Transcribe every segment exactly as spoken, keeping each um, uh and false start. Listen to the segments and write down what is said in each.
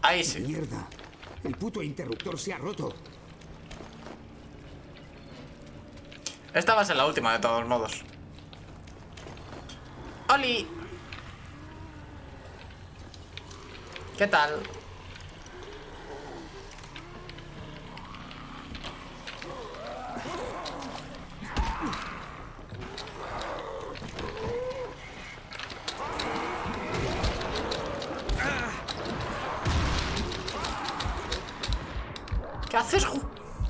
Ahí sí. Mierda. El puto interruptor se ha roto. Esta va a ser la última de todos modos. ¡Oli! ¿Qué tal? ¿Qué haces, Ju?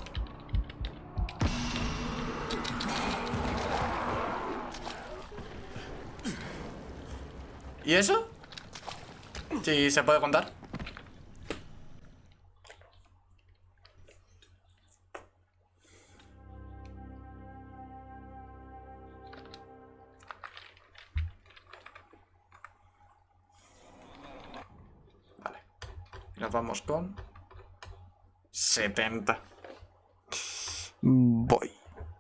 ¿Y eso? Sí, se puede contar. Vale. Nos vamos con setenta. Voy.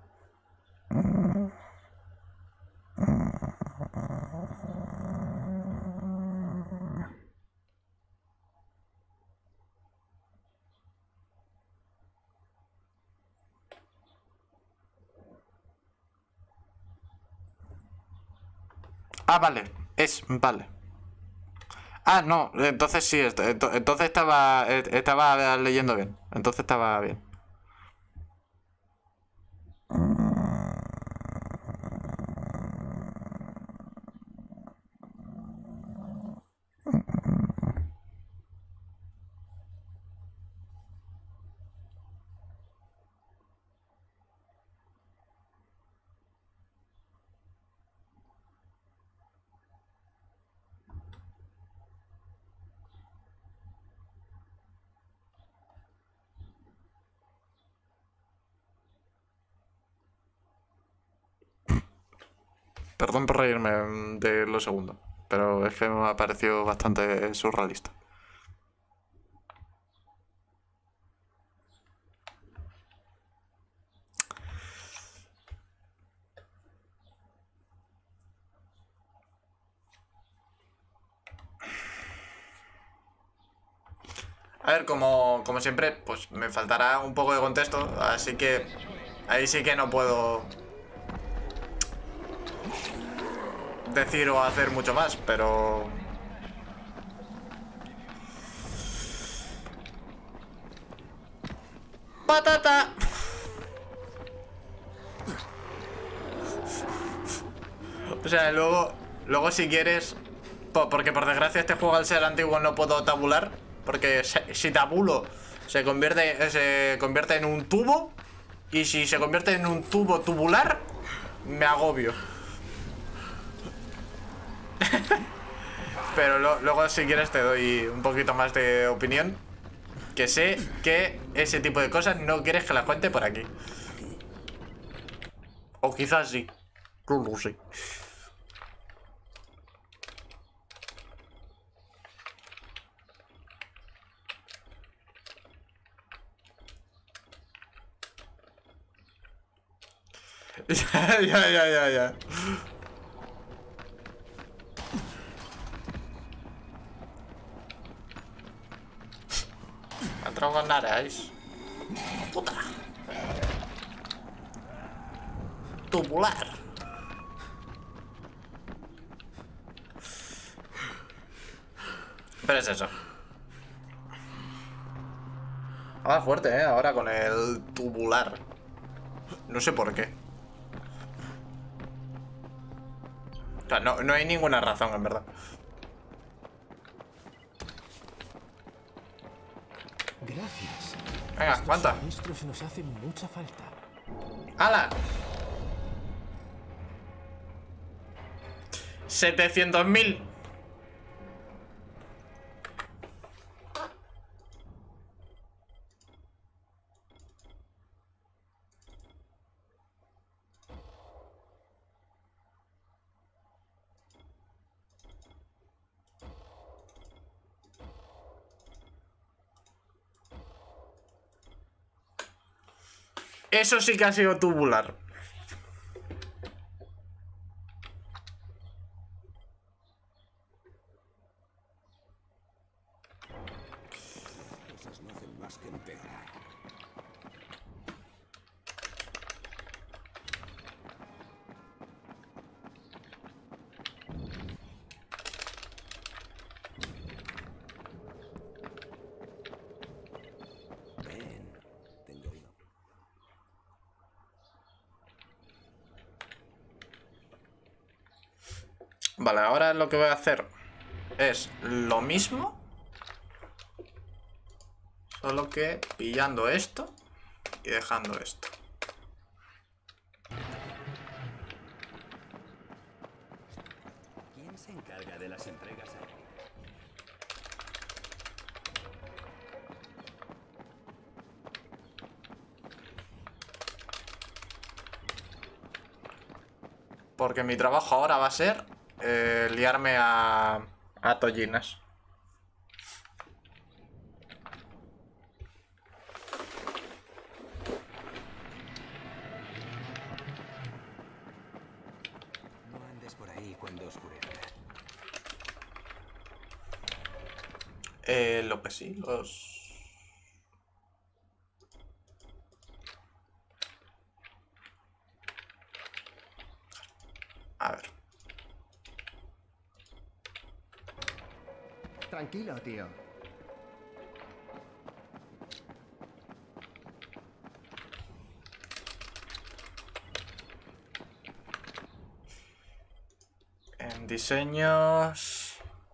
Ah, vale. Es, vale. Ah, no, entonces sí, entonces estaba, estaba leyendo bien. Entonces estaba bien. Perdón por reírme de lo segundo, pero es que me ha parecido bastante surrealista. A ver, como, como siempre, pues me faltará un poco de contexto, así que ahí sí que no puedo decir o hacer mucho más, pero... ¡Patata! O sea, luego, luego si quieres... Porque por desgracia este juego al ser antiguo no puedo tabular. Porque si tabulo se convierte, se convierte en un tubo. Y si se convierte en un tubo tubular, me agobio. Pero lo, luego si quieres te doy un poquito más de opinión. Que sé que ese tipo de cosas no quieres que las cuente por aquí. O quizás sí. No lo sé. Ya, ya, ya, ya, ya. Me ha entrado con nares. Puta. Tubular. Pero es eso. Ah, fuerte, eh. Ahora con el tubular. No sé por qué. O sea, no, no hay ninguna razón, en verdad. Gracias. Venga, ¿cuánta? Estos nos hacen mucha falta. ¡Hala! setecientos mil. Eso sí que ha sido tubular. Vale, ahora lo que voy a hacer es lo mismo, solo que pillando esto y dejando esto. ¿Quién se encarga de las entregas aquí? Porque mi trabajo ahora va a ser eh, liarme a, a tollinas. No andes por ahí cuando oscurezca. Eh, lo que sí, los... A ver. Tranquilo, tío. En diseños...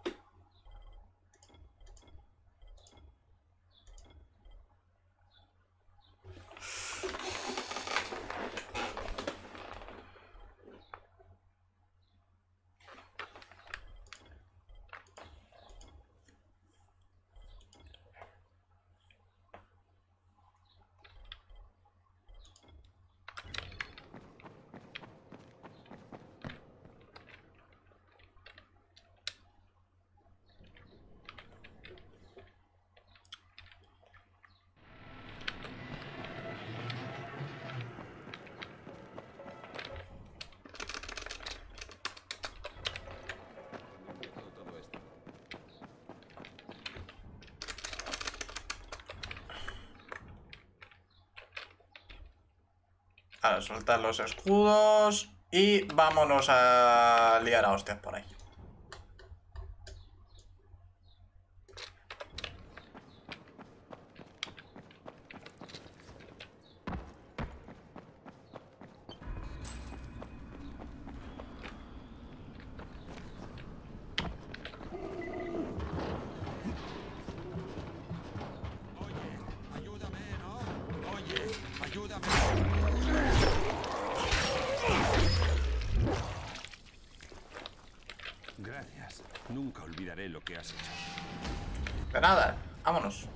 Ahora soltar los escudos y vámonos a liar a hostias por ahí. Gracias. Nunca olvidaré lo que has hecho. De nada, vámonos.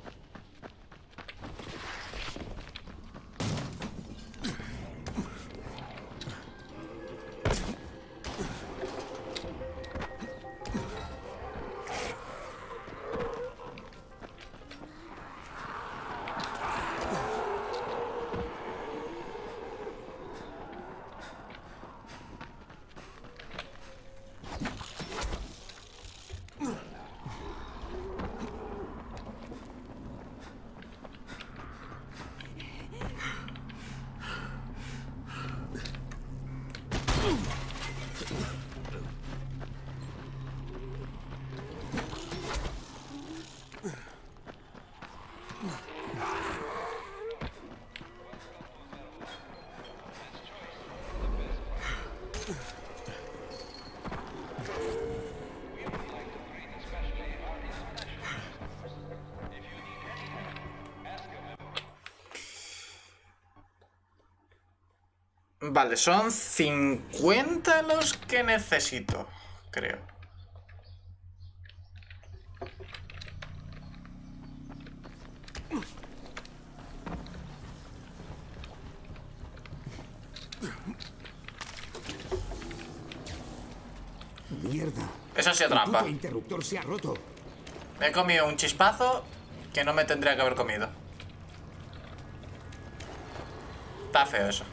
Vale, son cincuenta los que necesito, creo. Mierda. Eso ha sido El trampa. puto interruptor se ha roto. Me he comido un chispazo que no me tendría que haber comido. Está feo eso.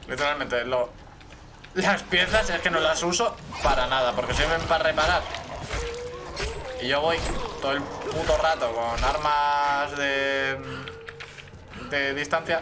Literalmente, lo... las piezas es que no las uso para nada, porque sirven para reparar. Y yo voy todo el puto rato con armas de... de distancia.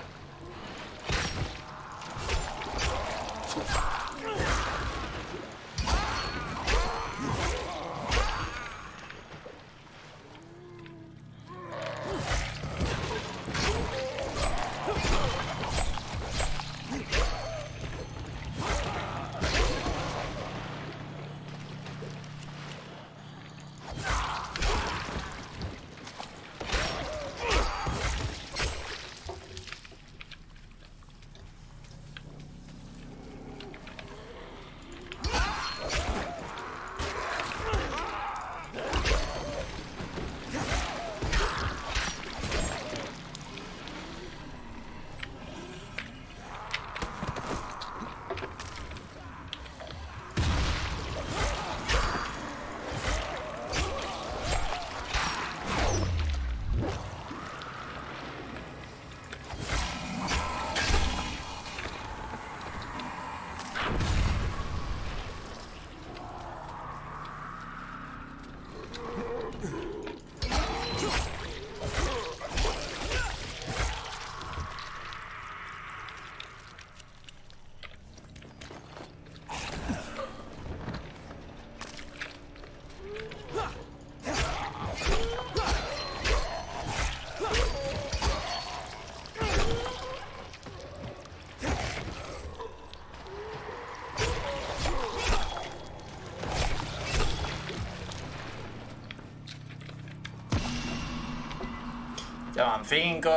Ya van cinco.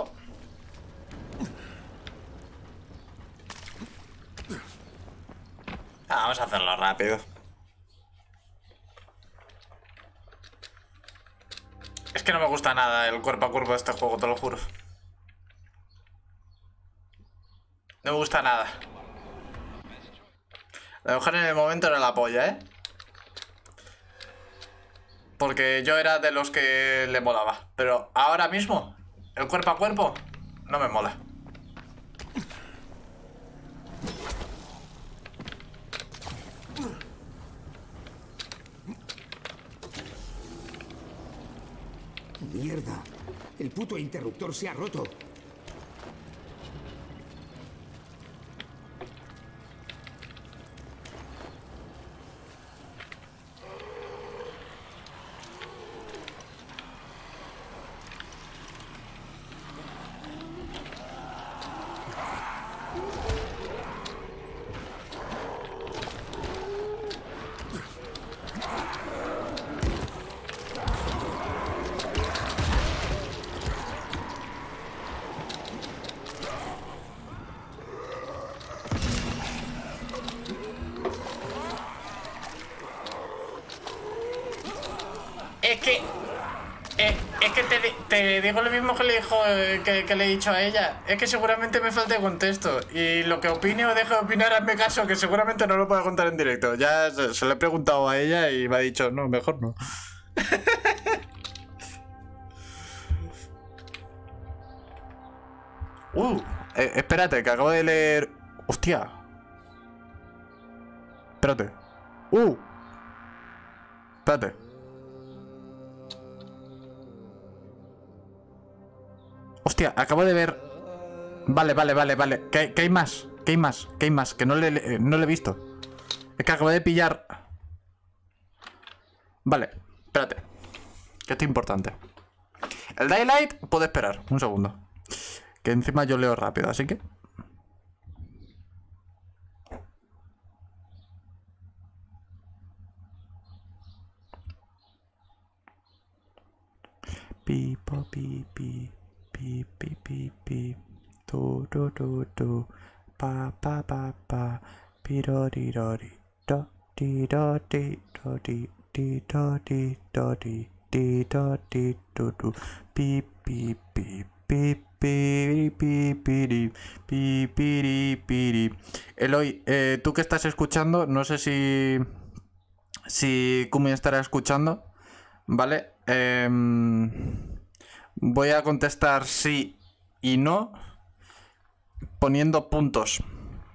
Ah, vamos a hacerlo rápido. Es que no me gusta nada el cuerpo a cuerpo de este juego, te lo juro. No me gusta nada. La mujer en el momento era la polla, ¿eh? Porque yo era de los que le molaba. Pero ahora mismo, el cuerpo a cuerpo, no me mola. Mierda. El puto interruptor se ha roto. Es que... Eh, es que te, te digo lo mismo que le, dijo, eh, que, que le he dicho a ella. Es que seguramente me falte contexto. Y lo que opine o deje de opinar, hazme caso, que seguramente no lo puedo contar en directo. Ya se, se lo he preguntado a ella y me ha dicho, no, mejor no. uh, eh, espérate, que acabo de leer... Hostia. Espérate. Uh. Espérate. Hostia, acabo de ver... Vale, vale, vale, vale. ¿Qué, qué hay más? ¿Qué hay más? ¿Qué hay más? Que no le, no le he visto. Es que acabo de pillar... Vale, espérate. Que esto es importante. El Daylight puede esperar. Un segundo. Que encima yo leo rápido, así que... Pi, po, pi, pi. Pi, pi, pi, pi. Tu, tu, tu, tu. Pa, pa, pa, pa. Pirorirori. Do, di, do, di, do, di. Di, do, di, do, di. Di, do, di, do, do. Pi, pi, pi, pi, pi, pi, piri, pi, piri, piri. Eloy, eh, tú que estás escuchando, no sé si... Si Kumi estará escuchando, ¿vale? Eh... Voy a contestar sí y no poniendo puntos,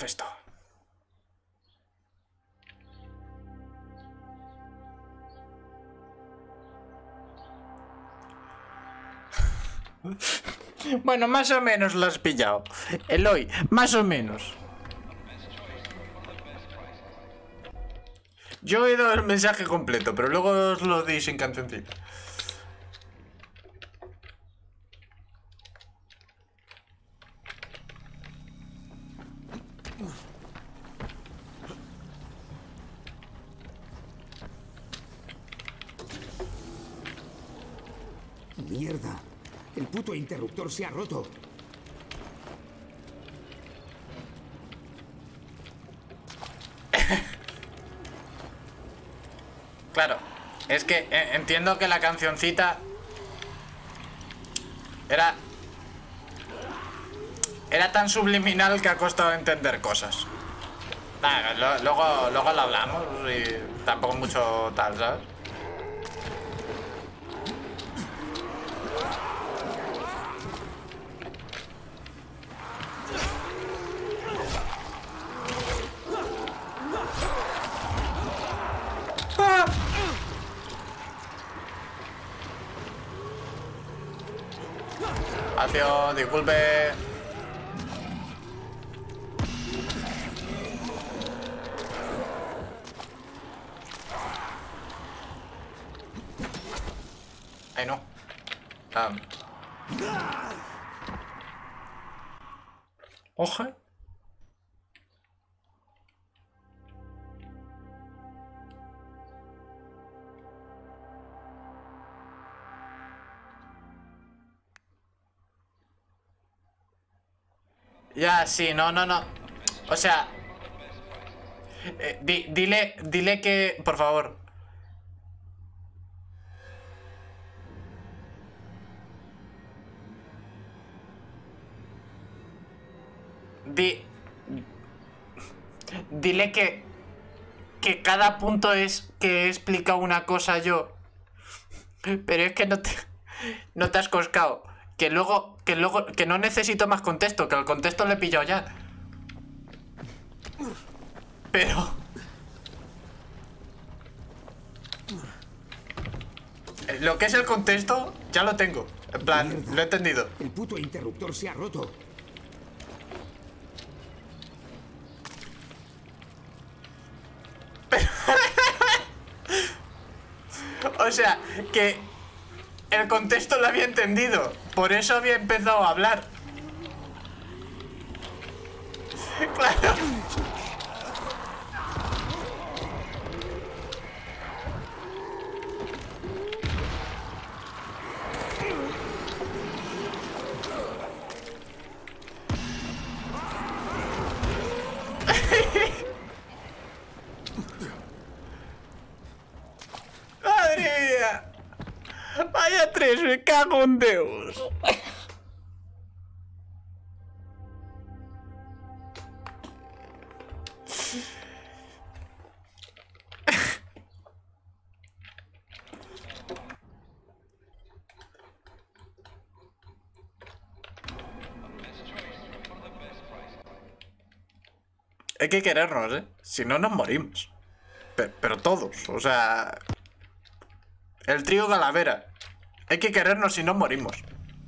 Perfecto. Bueno, más o menos lo has pillado. Eloy, más o menos. Yo he oído el mensaje completo, pero luego os lo di sin cancioncita. Mierda. El puto interruptor se ha roto. Claro, es que eh, entiendo que la cancioncita era era tan subliminal que ha costado entender cosas. Nada, lo- luego, luego lo hablamos y tampoco mucho tal, ¿sabes? Acción, disculpe. Ay, no. Ah. Ojo. Ya, sí, no, no, no. O sea, eh, di- dile, dile que, por favor. Di, dile que, que cada punto es que he explicado una cosa yo. Pero es que no te, no te has coscado. Que luego, que luego, que no necesito más contexto, que el contexto le he pillado ya. Pero... lo que es el contexto, ya lo tengo. En plan, Mierda. lo he entendido. El puto interruptor se ha roto. O sea, que el contexto lo había entendido. Por eso había empezado a hablar. Claro. Madre mía. Vaya tres, me cago en Deus. Hay que querernos, ¿eh? Si no, nos morimos. Pe- pero todos, o sea... El trío Calavera. Hay que querernos si no morimos.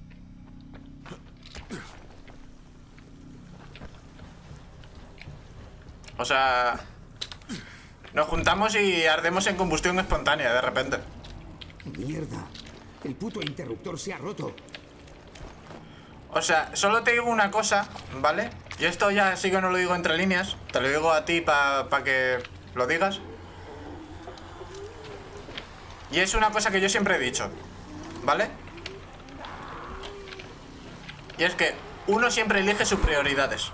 O sea... Nos juntamos y ardemos en combustión espontánea de repente. Mierda. El puto interruptor se ha roto. O sea, solo te digo una cosa, ¿vale? Y esto ya sí que no lo digo entre líneas. Te lo digo a ti para pa que lo digas. Y es una cosa que yo siempre he dicho, ¿vale? Y es que uno siempre elige sus prioridades.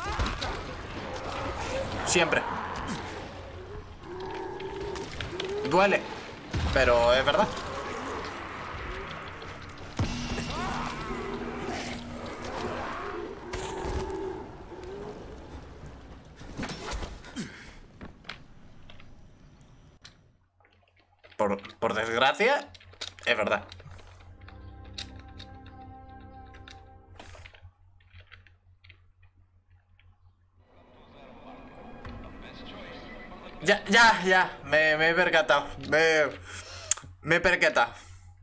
Siempre. Duele, pero es verdad. Por, por desgracia, es verdad. Ya, ya, ya. Me, me he percatado. Me, me he percatado.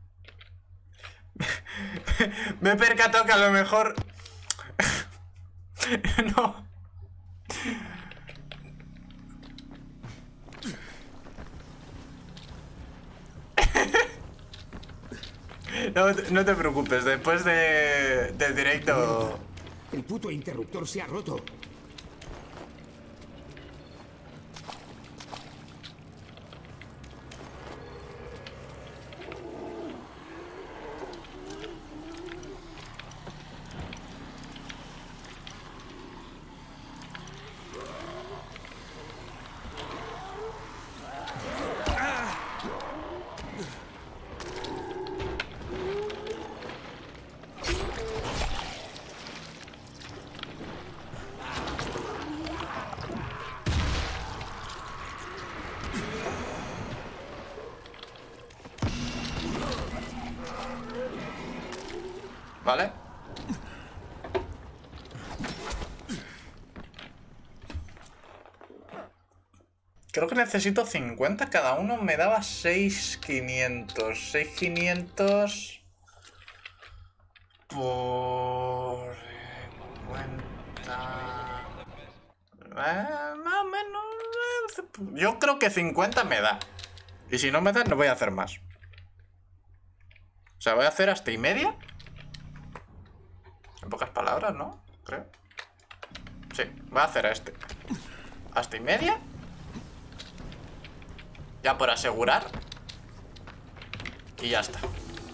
Me he percatado que a lo mejor... No. No, no te preocupes, después de, del directo... El puto interruptor se ha roto. ¿Vale? Creo que necesito cincuenta. Cada uno me daba seis mil quinientos. seis mil quinientos... Por... cincuenta... Eh, más o menos... eh, Yo creo que cincuenta me da. Y si no me da, no voy a hacer más. O sea, voy a hacer hasta y media. En pocas palabras, ¿no? Creo. Sí, voy a hacer a este. Hasta y media. Ya por asegurar. Y ya está.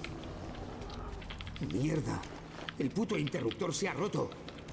Mierda. El puto interruptor se ha roto.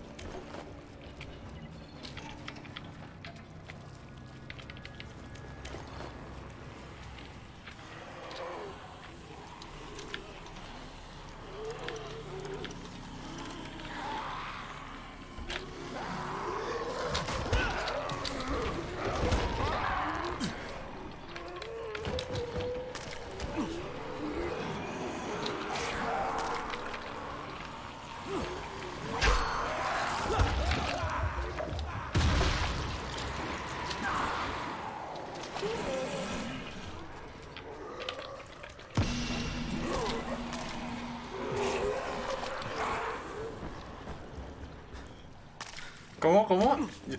¿Cómo? ¿Cómo?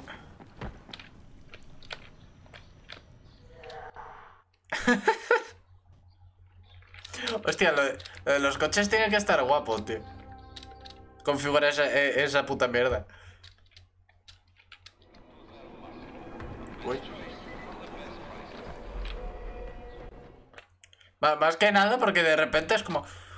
Hostia, lo de, lo de los coches tiene que estar guapo, tío. Configurar esa, esa puta mierda. Uy. Más que nada porque de repente es como...